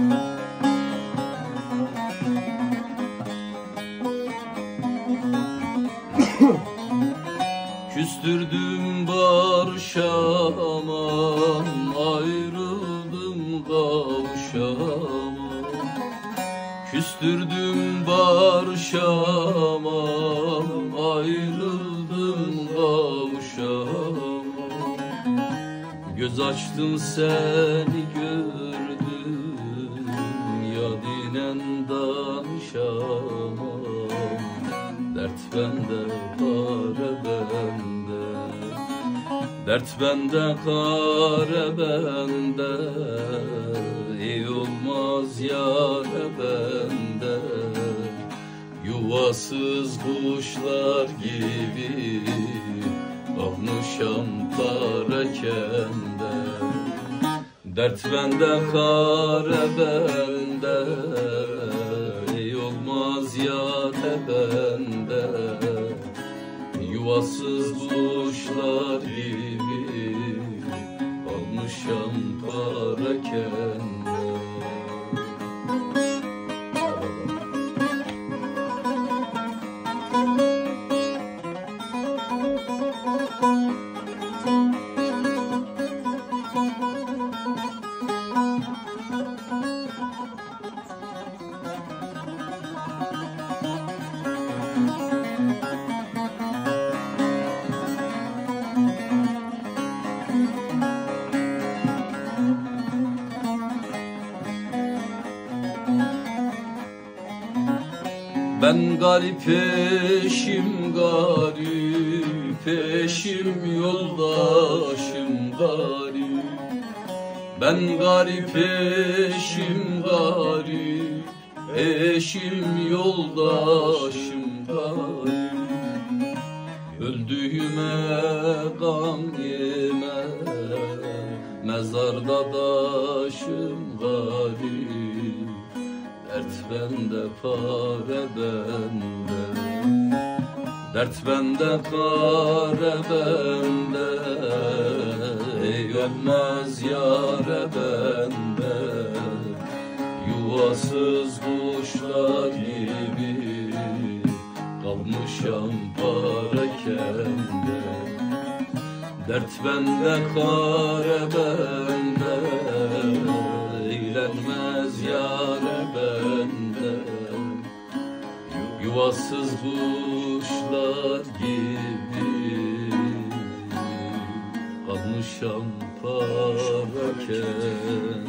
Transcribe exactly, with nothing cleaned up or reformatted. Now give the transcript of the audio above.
Küstürdüm barışamam, ayrıldım kavuşamam. Küstürdüm barışamam, ayrıldım kavuşamam. Göz açtım seni gördüm, yadinen danışamam. Dert bende, kare bende, dert bende, kare bende. İyi olmaz yâre bende, yuvasız kuşlar gibi almışam parakende. Dert bende, kare bende, iyi olmaz yâre bende. Yuvasız kuşlar gibi almışam parakende. Ben garip eşim, garip eşim, yoldaşım garip. Ben garip eşim, garip eşim, yoldaşım garip. Öldüğüme gam yeme, mezarda daşım garip. Dert bende, kare bende, dert bende, kare bende. Ey ölmez yâre bende, yuvasız kuşlar gibi kalmışam parakende. Dert bende, kare bende, eğlenmez yâre bende. Yuvasız kuşlar gibi kalmışam parakende.